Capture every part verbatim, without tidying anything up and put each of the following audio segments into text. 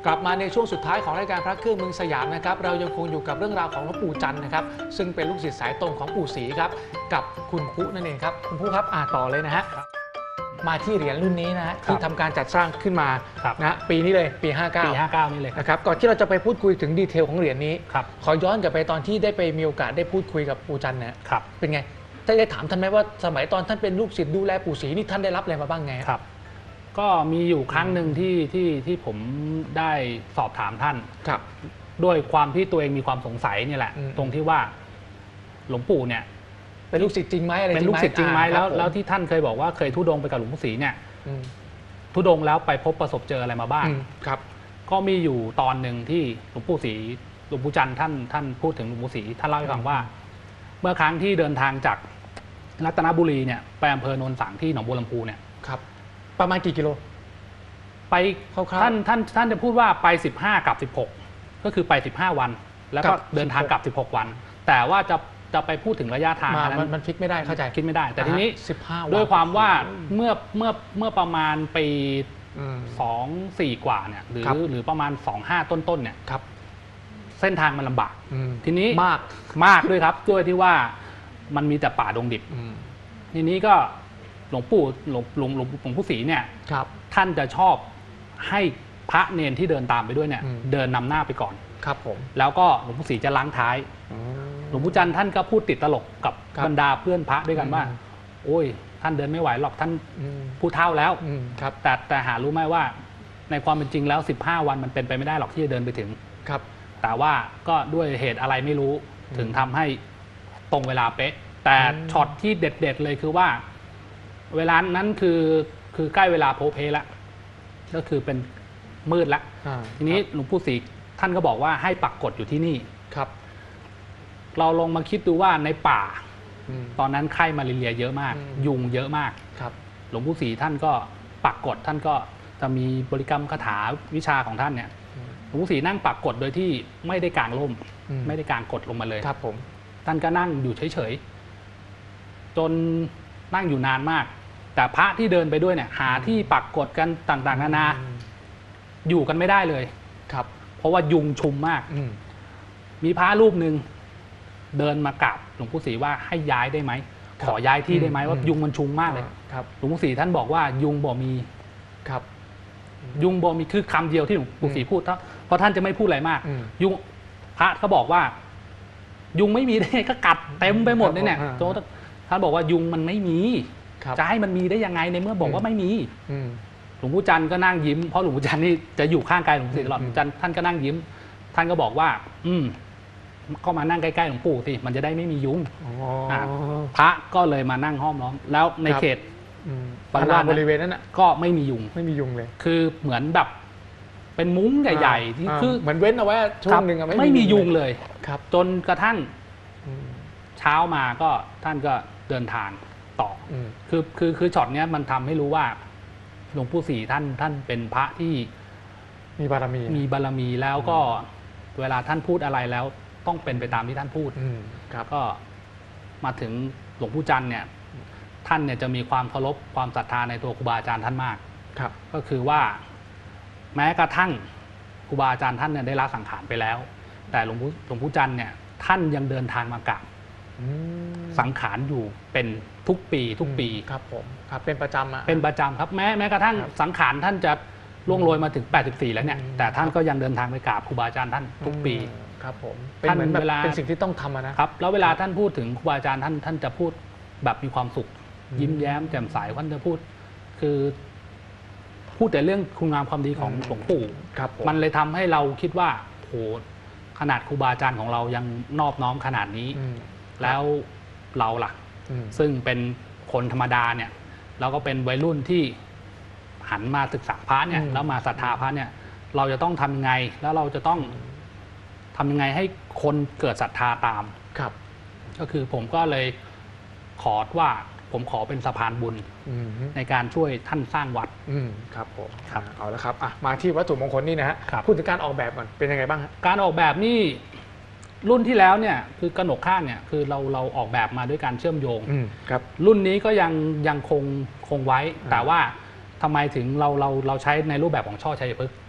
กลับมาในช่วงสุดท้ายของรายการพระเครื่องเมืองสยามนะครับเรายังคงอยู่กับเรื่องราวของหลวงปู่จันทร์นะครับซึ่งเป็นลูกศิษย์สายตรงของปู่ศรีครับกับคุณปุ๊นั่นเองครับคุณปุ๊ครับอ่าต่อเลยนะฮะมาที่เหรียญรุ่นนี้นะฮะที่ทำการจัดสร้างขึ้นมานะปีนี้เลยปีห้าเก้าปีห้าเก้านี่เลยนะครับก่อนที่เราจะไปพูดคุยถึงดีเทลของเหรียญนี้ขอย้อนกลับไปตอนที่ได้ไปมีโอกาสได้พูดคุยกับปู่จันทร์เนี่ยเป็นไงได้ถามท่านไหมว่าสมัยตอนท่านเป็นลูกศิษย์ดูแลปู่ศรีนี่ท่านได้รับอะไรมาบ้างไงครับก็มีอยู่ครั้งหนึ่งที่ที่ที่ผมได้สอบถามท่านครับด้วยความที่ตัวเองมีความสงสัยนี่แหละตรงที่ว่าหลวงปู่เนี่ยเป็นลูกศิษย์จริงไหมอะไรเป็นลูกศิษย์จริงไหมแล้วแล้วที่ท่านเคยบอกว่าเคยทุดงไปกับหลวงปู่ศรีเนี่ยทุดงแล้วไปพบประสบเจออะไรมาบ้างครับก็มีอยู่ตอนหนึ่งที่หลวงปู่ศรีหลวงปู่จันทร์ท่านท่านพูดถึงหลวงปู่ศรีท่านเล่าให้ฟังว่าเมื่อครั้งที่เดินทางจากรัตนบุรีเนี่ยไปอำเภอโนนสังที่หนองบัวลำพูเนี่ยครับประมาณกี่กิโลไปท่านท่านท่านจะพูดว่าไปสิบห้ากับสิบหกก็คือไปสิบห้าวันแล้วก็เดินทางกลับสิบหกวันแต่ว่าจะจะไปพูดถึงระยะทางนั้นมันคิดไม่ได้เข้าใจคิดไม่ได้แต่ทีนี้สิบห้าวันด้วยความว่าเมื่อเมื่อเมื่อประมาณปีสองสี่กว่าเนี่ยหรือหรือประมาณสองห้าต้นต้นเนี่ยครับเส้นทางมันลำบากทีนี้มากมากด้วยครับด้วยที่ว่ามันมีแต่ป่าดงดิบทีนี้ก็หลวงปู่หลวงหลวงหลวงหลวงปู่ศรีเนี่ยท่านจะชอบให้พระเนนที่เดินตามไปด้วยเนี่ยเดินนำหน้าไปก่อนครับผมแล้วก็หลวงปู่ศรีจะล้างท้ายหลวงปู่จันทร์ท่านก็พูดติดตลกกับบรรดาเพื่อนพระด้วยกันว่าโอ้ยท่านเดินไม่ไหวหรอกท่านผู้เฒ่าแล้วแต่แต่หารู้ไหมว่าในความเป็นจริงแล้วสิบห้าวันมันเป็นไปไม่ได้หรอกที่จะเดินไปถึงครับแต่ว่าก็ด้วยเหตุอะไรไม่รู้ถึงทำให้ตรงเวลาเป๊ะแต่ช็อตที่เด็ดๆเลยคือว่าเวลานั้นคือคือใกล้เวลาโพเพละก็คือเป็นมืดละทีนี้หลวงปู่ศรีท่านก็บอกว่าให้ปักกฎอยู่ที่นี่ครับเราลองมาคิดดูว่าในป่าตอนนั้นไข้มาเรียเยอะมากยุงเยอะมากครับหลวงปู่ศรีท่านก็ปักกฎท่านก็จะมีบริกรรมคาถาวิชาของท่านเนี่ยหลวงปู่ศรีนั่งปักกฎโดยที่ไม่ได้กางร่มไม่ได้กางกฎลงมาเลยครับผมท่านก็นั่งอยู่เฉยๆจนนั่งอยู่นานมากแต่พระที่เดินไปด้วยเนี่ยหาที่ปักกฎกันต่างๆนานาอยู่กันไม่ได้เลยครับเพราะว่ายุงชุมมากมีพระรูปหนึ่งเดินมากราบหลวงปู่ศรีว่าให้ย้ายได้ไหมขอย้ายที่ได้ไหมว่ายุงมันชุมมากเลยหลวงปู่ศรีท่านบอกว่ายุงบ่มีครับยุงบ่มีคือคำเดียวที่หลวงปู่ศรีพูดเพราะท่านจะไม่พูดอะไรมากยุงพระเขาบอกว่ายุงไม่มีได้ก็กัดเต็มไปหมดเลยเนี่ยท่านบอกว่ายุงมันไม่มีจะให้มันมีได้ยังไงในเมื่อบอกว่าไม่มีหลวงปู่จันทร์ก็นั่งยิ้มเพราะหลวงปู่จันทร์นี่จะอยู่ข้างกายหลวงปู่ศรีตลอดหลวงปู่จันทร์ท่านก็นั่งยิ้มท่านก็บอกว่าอืมก็มานั่งใกล้ๆหลวงปู่สิมันจะได้ไม่มียุงพระก็เลยมานั่งห้อมล้อมแล้วในเขตบริเวณนั้นน่ะก็ไม่มียุงไม่มียุงเลยคือเหมือนแบบเป็นมุ้งใหญ่ๆที่คือเหมือนเว้นเอาไว้ช่วงหนึ่งไม่มียุงเลยครับจนกระทั่งเช้ามาก็ท่านก็เดินทางต่อคือคือคือช็อตเนี้ยมันทำให้รู้ว่าหลวงปู่ศรีท่านท่านเป็นพระที่มีบารมีมีบารมีแล้วก็เวลาท่านพูดอะไรแล้วต้องเป็นไปตามที่ท่านพูดครับก็มาถึงหลวงปู่จันทร์เนี่ยท่านเนี่ยจะมีความเคารพความศรัทธาในตัวครูบาอาจารย์ท่านมากครับก็คือว่าแม้กระทั่งครูบาอาจารย์ท่านเนี่ยได้ละสังขารไปแล้วแต่หลวงปู่หลวงปู่จันทร์เนี่ยท่านยังเดินทางมากราบสังขารอยู่เป็นทุกปีทุกปีครับผมครับเป็นประจำอะเป็นประจำครับแม้แม้กระทั่งสังขารท่านจะล่วงโรยมาถึงแปดสิบสี่แล้วเนี่ยแต่ท่านก็ยังเดินทางไปกราบครูบาอาจารย์ท่านทุกปีครับผมเป็นเหมือนแบบเป็นสิ่งที่ต้องทำนะครับแล้วเวลาท่านพูดถึงครูบาอาจารย์ท่านท่านจะพูดแบบมีความสุขยิ้มแย้มแจ่มใสท่านจะพูดคือพูดแต่เรื่องคุณงามความดีของหลวงปู่มันเลยทำให้เราคิดว่าโหขนาดครูบาอาจารย์ของเรายังนอบน้อมขนาดนี้แล้วเราล่ะซึ่งเป็นคนธรรมดาเนี่ยเราก็เป็นวัยรุ่นที่หันมาศึกษาพระเนี่ยแล้วมาศรัทธาพระเนี่ยเราจะต้องทำยังไงแล้วเราจะต้องทำยังไงให้คนเกิดศรัทธาตามครับก็คือผมก็เลยขอว่าผมขอเป็นสะพานบุญในการช่วยท่านสร้างวัดครับผมครับเอาละครับมาที่วัตถุมงคลนี่นะฮะพูดถึงการออกแบบก่อนเป็นยังไงบ้างการออกแบบนี่รุ่นที่แล้วเนี่ยคือกระหนกข้างเนี่ยคือเราเราออกแบบมาด้วยการเชื่อมโยงครับรุ่นนี้ก็ยังยังคงคงไว้แต่ว่าทำไมถึงเราเราเราใช้ในรูปแบบของช่อชัยพฤกษ์ครับ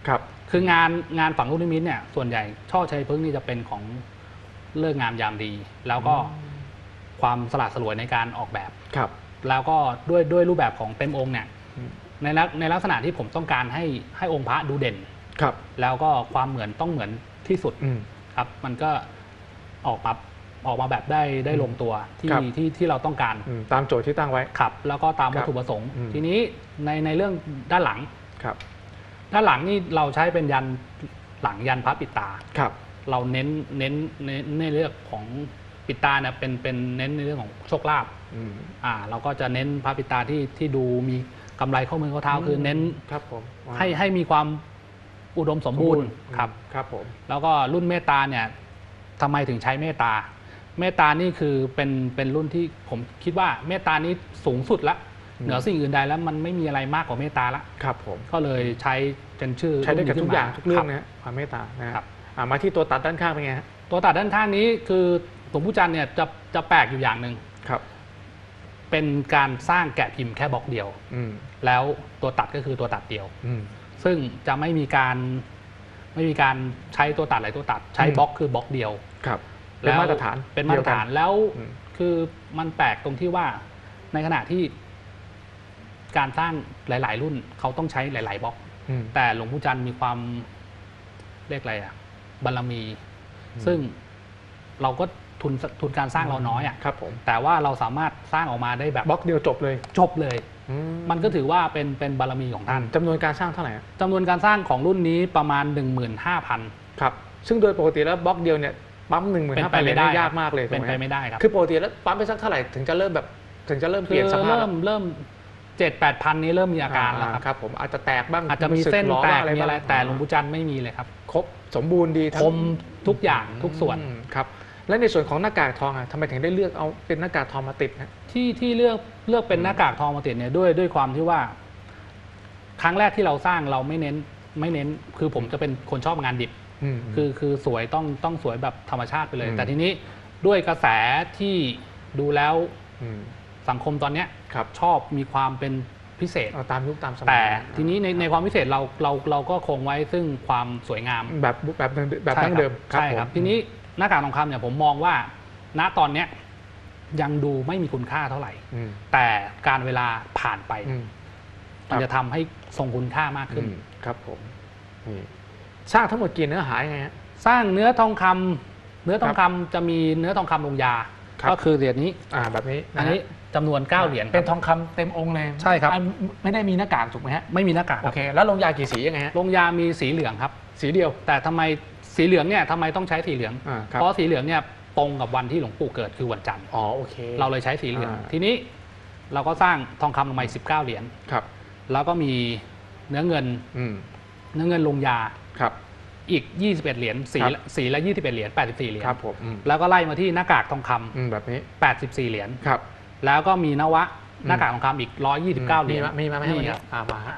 คืองานงานฝังลูกนิมิตเนี่ยส่วนใหญ่ช่อชัยพฤกษ์นี่จะเป็นของเลิกงามยามดี แล้วก็ความสละสลวยในการออกแบบครับแล้วก็ด้วยด้วยรูปแบบของเต็มองค์เนี่ยในลักในลักษณะที่ผมต้องการให้ให้องค์พระดูเด่นครับแล้วก็ความเหมือนต้องเหมือนที่สุดครับมันก็ออกมาออกมาแบบได้ได้ลงตัวที่ที่ที่เราต้องการตามโจทย์ที่ตั้งไว้ครับแล้วก็ตามวัตถุประสงค์ทีนี้ในในเรื่องด้านหลังครับด้านหลังนี่เราใช้เป็นยันหลังยันพระปิดตาครับเราเน้นเน้นในในเรื่องของปิดตาเนี่ยเป็นเป็นเน้นในเรื่องของโชคลาภอ่าเราก็จะเน้นพระปิดตาที่ที่ดูมีกำไรข้อมือข้อเท้าคือเน้นครับผมให้ให้มีความอุดมสมบูรณ์ครับครับผมแล้วก็รุ่นเมตตาเนี่ยทำไมถึงใช้เมตตาเมตตานี่คือเป็นเป็นรุ่นที่ผมคิดว่าเมตตานี้สูงสุดละเหนือสิ่งอื่นใดแล้วมันไม่มีอะไรมากกว่าเมตตาละครับผมก็เลยใช้เป็นชื่อใช้ได้กับทุกอย่างทุกเรื่องนะความเมตตานะครับมาที่ตัวตัดด้านข้างเป็นไงฮะตัวตัดด้านข้างนี้คือหลวงปู่จันทร์เนี่ยจะจะแปลกอยู่อย่างหนึ่งครับเป็นการสร้างแกะพิมพ์แค่บล็อกเดียวแล้วตัวตัดก็คือตัวตัดเดียวซึ่งจะไม่มีการไม่มีการใช้ตัวตัดหลายตัวตัดใช้บล็อกคือบล็อกเดียวครับเป็นมาตรฐานเป็นมาตรฐานแล้วคือมันแปลกตรงที่ว่าในขณะที่การสร้างหลายๆรุ่นเขาต้องใช้หลายๆบล็อกแต่หลวงปู่จันทร์มีความเรียกอะไรอะบารมี ซึ่งเราก็ทุนทุนการสร้างเราน้อยอ่ะครับผมแต่ว่าเราสามารถสร้างออกมาได้แบบบล็อกเดียวจบเลยจบเลยมันก็ถือว่าเป็นเป็นบารมีของท่านจำนวนการสร้างเท่าไหร่จำนวนการสร้างของรุ่นนี้ประมาณ หนึ่งหมื่นห้าพันครับซึ่งโดยปกติแล้วบล็อกเดียวเนี่ยปั๊ม หนึ่งหมื่นห้าพัน เลยได้ยากมากเลยเป็นไปไม่ได้ครับคือปกติแล้วปั๊มไปสักเท่าไหร่ถึงจะเริ่มแบบถึงจะเริ่มเปลี่ยนสภาพเริ่มเริ่มเจ็ดแปดพันนี้เริ่มมีอาการแล้วครับผมอาจจะแตกบ้างอาจจะมีเส้นแตกมีอะไรแต่หลวงปู่จันทร์ไม่มีเลยครับครบสมบูรณ์ดีคมทุกอย่างทุกส่วนครับและในส่วนของหน้ากากทองอ่ะทำไมถึงได้เลือกเอาเป็นหน้ากากทองมาติดนะที่ที่เลือกเลือกเป็นหน้ากากทองมาติดเนี่ยด้วยด้วยความที่ว่าครั้งแรกที่เราสร้างเราไม่เน้นไม่เน้นคือผมจะเป็นคนชอบงานดิบคือคือสวยต้องต้องสวยแบบธรรมชาติไปเลยแต่ทีนี้ด้วยกระแสที่ดูแล้วสังคมตอนนี้ชอบมีความเป็นพิเศษตามยุคตามสมัยแต่ทีนี้ในในความพิเศษเราเราเราก็คงไว้ซึ่งความสวยงามแบบแบบแบบดั้งเดิมใช่ครับทีนี้หน้ากากทองคำเนี่ยผมมองว่าณตอนนี้ยังดูไม่มีคุณค่าเท่าไหร่แต่การเวลาผ่านไปมันจะทำให้ทรงคุณค่ามากขึ้นครับผมสร้างทั้งหมดกี่เนื้อหาไงฮะสร้างเนื้อทองคำเนื้อทองคำจะมีเนื้อทองคำลงยาก็คือเหรียญนี้อ่าแบบนี้อันนี้จำนวนเก้าเหรียญเป็นทองคำเต็มองค์เลยใช่ครับไม่ได้มีหน้ากากถูกไหมฮะไม่มีหน้ากากโอเคแล้วลงยากี่สียังไงฮะลงยามีสีเหลืองครับสีเดียวแต่ทำไมสีเหลืองเนี่ยทำไมต้องใช้สีเหลืองเพราะสีเหลืองเนี่ยตรงกับวันที่หลวงปู่เกิดคือวันจันทร์อ๋อโอเคเราเลยใช้สีเหลืองทีนี้เราก็สร้างทองคำลงมาสิบเก้าเหรียญครับแล้วก็มีเนื้อเงินเนื้อเงินลงยาครับอีกยี่สิบเอ็ดเหรียญสีสีละยี่สิบเอ็ดเหรียญแปดสิบสี่เหรียญครับผมแล้วก็ไล่มาที่หน้ากากทองคำแบบนี้แปดสิบสี่เหรียญครับแล้วก็มีนวะหน้ากากทองคำอีกหนึ่งร้อยยี่สิบเก้าเหรียญมีมาไหมมีครับอ่ามา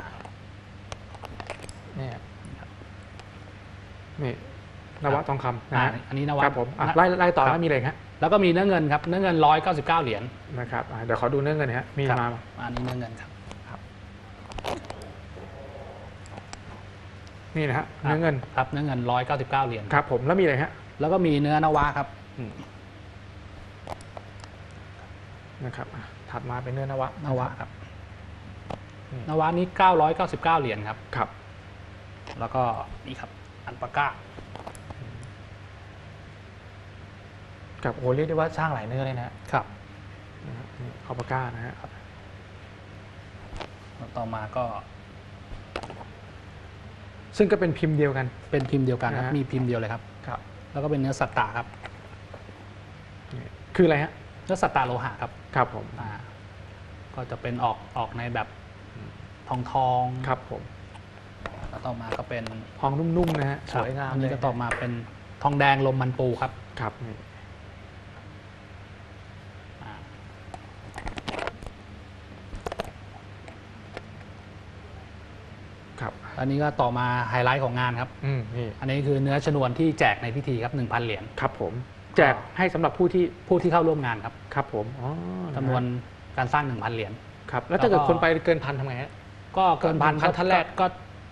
เนี่ยนี่นวะทองคำนะอันนี้นวะครับผมไล่ไล่ต่อแล้วมีอะไรครับแล้วก็มีเนื้อเงินครับเนื้อเงินหนึ่งร้อยเก้าสิบเก้าเหรียญนะครับเดี๋ยวขอดูเนื้อเงินฮะมีมาอันนี้เนื้อเงินครับนี่นะฮะเนื้อเงินครับเนื้อเงินหนึ่งร้อยเก้าสิบเก้าเหรียญครับผมแล้วมีอะไรฮะแล้วก็มีเนื้อนวะครับนะครับถัดมาเป็นเนื้อนวะนวะครับนวะนี้เก้าร้อยเก้าสิบเก้าเหรียญครับครับแล้วก็นี่ครับอันปาก้ากับโอ้เรียกได้ว่าสร้างหลายเนื้อเลยนะครับอัลปาก้านะฮะต่อมาก็ซึ่งก็เป็นพิมพ์เดียวกันเป็นพิมพ์เดียวกันครับมีพิมพ์เดียวเลยครับครับแล้วก็เป็นเนื้อสัตตาครับคืออะไรฮะเนื้อสัตตาโลหะครับครับผมก็จะเป็นออกออกในแบบทองทองครับผมแล้วต่อมาก็เป็นทองนุ่มๆนะฮะสวยงามอันนี้ก็ต่อมาเป็นทองแดงลมมันปูครับครับครับอันนี้ก็ต่อมาไฮไลท์ของงานครับอืมนี่อันนี้คือเนื้อชนวนที่แจกในพิธีครับ หนึ่งพัน เหรียญครับผมแจกให้สำหรับผู้ที่ผู้ที่เข้าร่วมงานครับครับผมอ๋อจำนวนการสร้าง หนึ่งพัน เหรียญครับแล้วถ้าเกิดคนไปเกินพันทำไงฮะก็เกินพันท่านแรกก็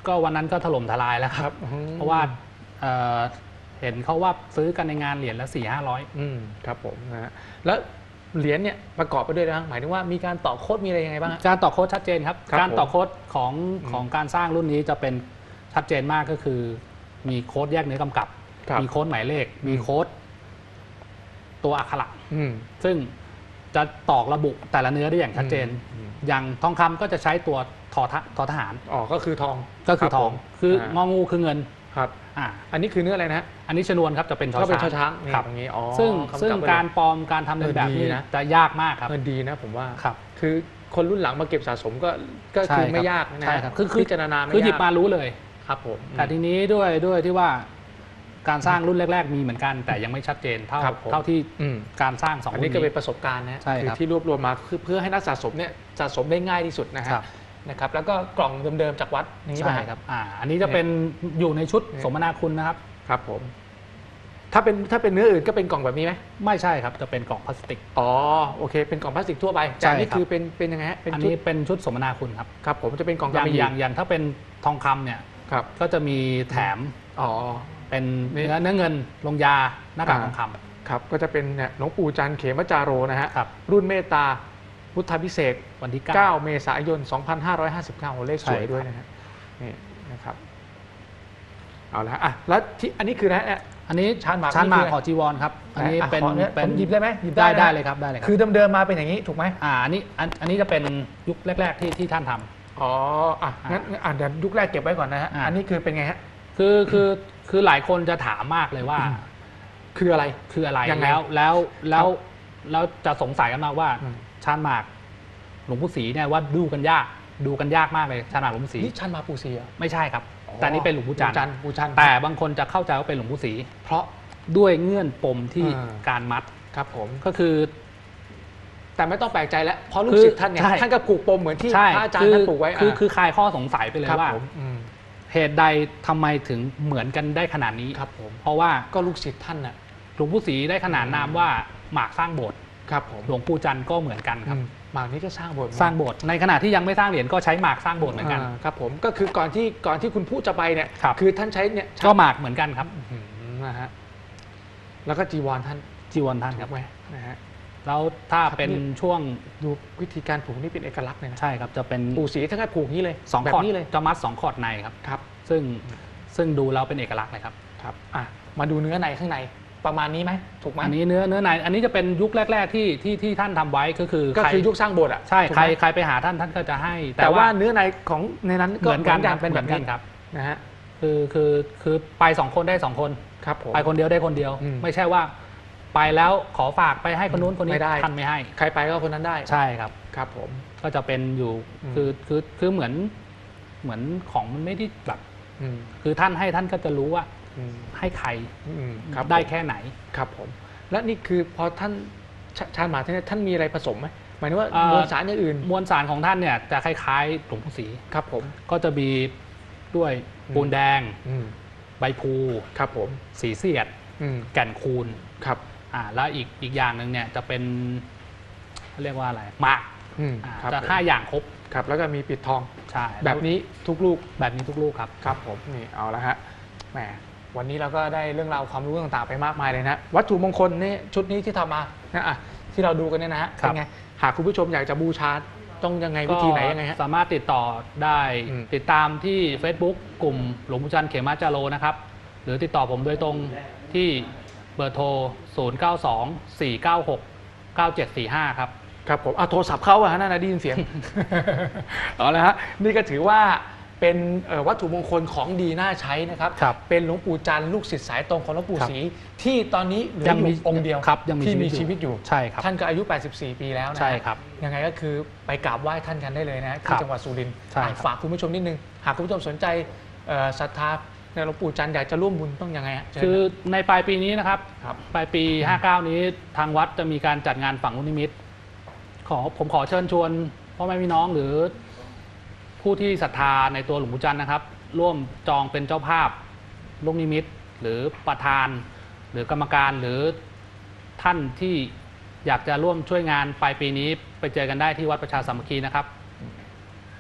ก็วันนั้นก็ถล่มทลายแล้วครับ เพราะว่าเอ่อเห็นเขาว่าซื้อกันในงานเหรียญละสี่ห้าร้อยอืมครับผมนะฮะแล้วเหรียญเนี่ยประกอบไปด้วยนะหมายถึงว่ามีการต่อโค้ดมีอะไรยังไงบ้างฮะการต่อโค้ดชัดเจนครับครับการต่อโค้ดของอืมของการสร้างรุ่นนี้จะเป็นชัดเจนมากก็คือ มีโค้ดแยกเนื้อกำกับครับมีโค้ดหมายเลข มีอืมโค้ดตัวอักขระอืมซึ่งจะตอกระบุแต่ละเนื้อได้อย่างชัดเจนอืมอย่างทองคำก็จะใช้ตัวทอทะทอทหารอ๋อก็คือทองก็คือทองรับผมคือององูคือเงินครับอ่าอันนี้คือเนื้ออะไรนะฮะอันนี้ชนวนครับจะเป็นชอก็เป็นช้างชอช้างนี่ครับตรงนี้อ๋อซึ่งกำกับซึ่งไว้เลยการปลอมการทำเลียนแบบเออดีนี้นะจะยากมากครับมันดีนะผมว่าครับคือคนรุ่นหลังมาเก็บสะสมก็ก็ใช่คือครับไม่ยากนะใช่ครับคือคือพิจารณาไม่คือหยิบยากมารู้เลยครับผมแต่ทีนี้ด้วยด้วยที่ว่าการสร้างรุ่นแรก ๆ มีเหมือนกัน แต่ยังไม่ชัดเจนเท่าครับผมเท่าที่อืมการสร้างสองอันรุ่นี้นก็นี้เป็นประสบการณ์นะฮะใช่คือครับที่รวบรวมมาคือเพื่อให้นักสะสมเนี่ยสะสมได้ง่ายที่สุดนะฮะครับนะครับแล้วก็กล่องเดิมๆจากวัดอย่างนี้ใช่ป่ะครับอ่าอันนี้จะเป็นอยู่ในชุดเนี่ยสมนาคุณนะครับครับผม ถ้าเป็นถ้าเป็นเนื้ออื่นก็เป็นกล่องแบบนี้ไหมไม่ใช่ครับจะเป็นกล่องพลาสติกอ๋อโอเคเป็นกล่องพลาสติกทั่วไปแต่ใช่อันนี้ครับคือเป็นเป็นยังไงฮะเป็นอันชุดนี้เป็นชุดสมนาคุณครับครับผมจะเป็นกล่องอย่างกำมะหอยี่ย่างอย่างถ้าเป็นทองคำเนี่ยครับก็จะมีแถมอ๋อเป็นนี่เนื้อเนื้อเงินลงยาหน้ากากอ่าทองคครับก็จะเป็นเนี่ยหลวงปู่จันทร์เขมจาโรนะฮะำครับรุ่นเมตตาพุทธพิเศษกวันที่เก้าเก้าเมษายน สองพันห้าร้อยห้าสิบเก้า โอ้เลขสวยใช่ครับด้วยนะฮะนี่นะครับ เอาละอ่ะแล้วที่อันนี้คืออะไรฮะอันนี้ชานหมากชานหมากนี่คืออะไรขอจีวรครับ อันนี้ะเป็นขอเนี่ยเป็ผนมหยิบได้ไหมหยิบได้ได้นะได้เลยครับได้เลยครับคือเดิมๆมาเป็นอย่างนี้ถูกไหมอ่าอันนี้อันอันนี้จะเป็นยุคแรก ๆ ที่ที่ท่านทำอ๋ออ่ะงั้นอ่ะเดี๋ยวยุคแรกเก็บไว้ก่อนนะฮะอ่าอันนี้คือเป็นไงฮะคือคือคือหลายคนจะถามมากเลยว่าคืออะไรคืออะไรยังไงแล้วแล้วแล้วครับแล้วจะสงสัยกันมากว่าอืมชานหมากหลวงปู่ศรีเนี่ยว่าดูกันยากดูกันยากมากเลยชานหมากหลวงปู่ศรีนี่ชันมาปูซีเหรอไม่ใช่ครับ แต่นี่เป็นหลวงปู่จันทจันร์ปูจันทร์แต่บางคนจะเข้าใจว่าเป็นหลวงปู่ศรีเพราะด้วยเงื่อนปมที่อ่าการมัดครับผมก็คือแต่ไม่ต้องแปลกใจแล้วเพราะลูกคือศิษย์ท่านเนี่ยใช่ท่านก็ผูกปมเหมือนที่ใช่พระอาจารคืย์ท่านปลูกไว้คือะ คือคลายข้อสงสัยไปเลยครับว่าผมอืมเหตุใดทำไมถึงเหมือนกันได้ขนาดนี้ครับผมเพราะว่าก็ลูกศิษย์ท่านน่ะหลวงปู่ศรีได้ขนานนามว่าหมากสร้างโบสถ์ครับผมหลวงปู่จันทร์ก็เหมือนกันครับอืมหมากนี้ก็สร้างโบสถ์สร้างโบสถ์ในขณะที่ยังไม่สร้างเหรียญก็ใช้หมากสร้างโบสถ์เหมือนกันาครับผมก็คือก่อนที่ก่อนที่คุณพูดจะไปเนี่ยครับคือท่านใช้เนี่ยก็หมากเหมือนกันครับอืมนะฮะแล้วก็จีวรท่านจีวรท่านคถูรับกไหมนะฮะแล้วถ้าครับเป็นนี่ช่วงดูวิธีการผูกนี่เป็นเอกลักษณ์เลยนะใช่ครับจะเป็นปู่ศรีท่านก็ผูกนี้เลยสองแบขอดบนี้เลยจะมัดสองขอดในครับครับซึ่งซึ่งดูแล้วเป็นเอกลักษณ์เลยครับครับอ่ะมาดูเนื้อในข้างในประมาณนี้ไหมถูกไหมอันนี้เนื้อเนื้อในอันนี้จะเป็นยุคแรก ๆ ที่ที่ที่ท่านทำไว้ก็คือก็ใครคือยุคสร้างโบสถ์อ่ะใช่ถูกใครไหมใครไปหาท่านท่านก็จะให้แต่ว่าเนื้อในของในนั้นก็เหมือนกันครับเป็นแบบหมือนี้ครับนะฮะคือคือคือไปสองคนได้สองคนครับผมไปคนเดียวได้คนเดียวอืมไม่ใช่ว่า ไปแล้วขอฝากไปให้คนนู้นคนนี้ไม่ได้ท่านไม่ให้ใครไปก็คนนั้นได้ใช่ครับครับผมก็จะเป็นอยู่อืมคือคือคือเหมือนเหมือนของมันไม่ได้แบบอืมคือท่านให้ท่านก็จะรู้ว่าอืมให้ใครอืมครับได้ผมแค่ไหนครับผม และนี่คือพอท่านชชาญหมากท่านเนี่ยท่านมีอะไรผสมไหมหมายถึงว่าเอ่อมวลสารอย่างอื่นมวลสารของท่านเนี่ยจะคล้ายๆหลวงปู่ศรีครับผมก็จะมีด้วยอืมปูนแดงอืมใบพลูครับผมสีเสียดอืมแก่นคูณครับอ่าแล้วอีกอีกอย่างหนึ่งเนี่ยจะเป็นเขาเรียกว่าอะไรหมากอืมอ่าครับจะผมห้าอย่างครบครับแล้วก็มีปิดทองใช่แบบนี้ทุกลูกแบบนี้ทุกลูกครับครับผมนี่เอาละฮะแหมวันนี้เราก็ได้เรื่องราวความรู้ต่างๆไปมากมายเลยนะวัตถุมงคลนี่ชุดนี้ที่ทำมานะอ่ะที่เราดูกันเนี่ยนะฮะครับเป็นไงหากคุณผู้ชมอยากจะบูชาต้องยังไงวิธีไหนยังไงฮะสามารถติดต่อได้อืมติดตามที่ Facebook กลุ่มหลวงปู่จันทร์เขมาจาโรนะครับ หรือติดต่อผมโดยตรงที่เบอร์โทร ศูนย์ เก้า สอง สี่ เก้า หก เก้า เจ็ด สี่ ห้า ครับครับผมเอาโทรศัพท์เข้าอะฮะนั่นนะได้ยินเสียง เอาละฮะนี่ก็ถือว่าเป็นเอ่อวัตถุมงคลของดีน่าใช้นะครับครับเป็นหลวงปู่จันทร์ลูกศิษย์สายตรงของหลวงปู่ครับศรีที่ตอนนี้เหลือยังอมียู่องค์เดียวครับยังมีที่มีชีชีวิวิตตออยู่ ยู่ใช่ครับท่านก็อายุ แปดสิบสี่ ปีแล้วนะใช่ครับยังไงก็คือไปกราบไหว้ท่านกันได้เลยนะครัที่บจังหวัดสุรินทร์ใช่ครับอ่ะฝากคุณผู้ชมนิดนึงหากคุณผู้ชมสนใจเอ่อศรัทธาในหลวงปู่จันทร์อยากจะร่วมบุญต้องยังไงฮะเชิญคือในปลายปีนี้นะครับครับปลายปี ห้าเก้า นี้ทางวัดจะมีการจัดงานฝังลูกนิมิตขอผมขอเชิญชวนพ่อแม่พี่น้องหรือผู้ที่ศรัทธาในตัวหลวงปู่จันทร์นะครับ ร่วมจองเป็นเจ้าภาพลูกนิมิตหรือประธาน หรือกรรมการหรือท่านที่อยากจะร่วมช่วยงานปลายปีนี้ไปเจอกันได้ที่วัดประชาสามัคคีนะครับ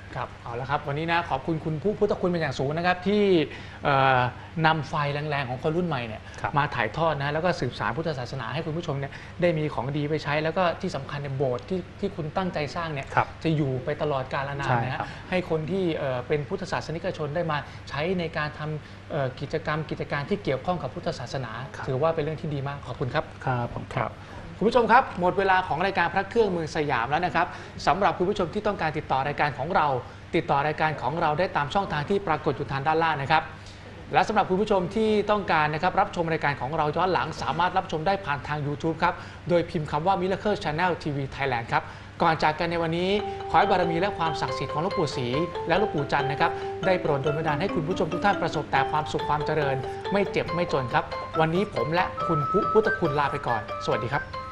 ครับเอาละครับวันนี้นะขอบคุณคุณผู้พุทธคุณเป็นอย่างสูงนะครับที่นำไฟแรงๆของคนรุ่นใหม่เนี่ยมาถ่ายทอดนะแล้วก็สืบสานพุทธศาสนาให้คุณผู้ชมเนี่ยได้มีของดีไปใช้แล้วก็ที่สำคัญในโบสถ์ที่ที่คุณตั้งใจสร้างเนี่ยจะอยู่ไปตลอดกาลนานนะฮะให้คนที่เป็นพุทธศาสนิกชนได้มาใช้ในการทำกิจกรรมกิจการที่เกี่ยวข้องกับพุทธศาสนาถือว่าเป็นเรื่องที่ดีมากขอบคุณครับครับผมครับคุณผู้ชมครับหมดเวลาของรายการพระเครื่องเมืองสยามแล้วนะครับสำหรับคุณผู้ชมที่ต้องการติดต่อรายการของเราติดต่อรายการของเราได้ตามช่องทางที่ปรากฏอยู่ทางด้านล่างนะครับและสำหรับคุณผู้ชมที่ต้องการนะครับรับชมรายการของเราย้อนหลังสามารถรับชมได้ผ่านทาง ยูทูบ ครับโดยพิมพ์คำว่า Miracle Channel ที วี Thailand ครับก่อนจากกันในวันนี้ขอให้บารมีและความศักดิ์สิทธิ์ของหลวงปู่ศรีและหลวงปู่จันทร์นะครับได้โปรดดลบันดาลให้คุณผู้ชมทุกท่านประสบแต่ความสุขความเจริญไม่เจ็บไม่จนครับวันนี้ผมและคุณพุทธคุณลาไปก่อนสวัสดีครับ